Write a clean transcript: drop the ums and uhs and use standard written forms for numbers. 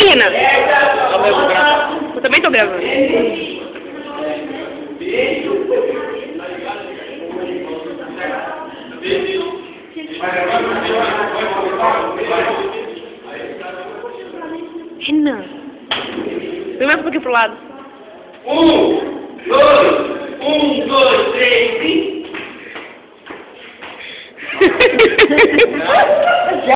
aí, Renan? Eu também tô gravando. Renan, vem mais um pouquinho pro lado.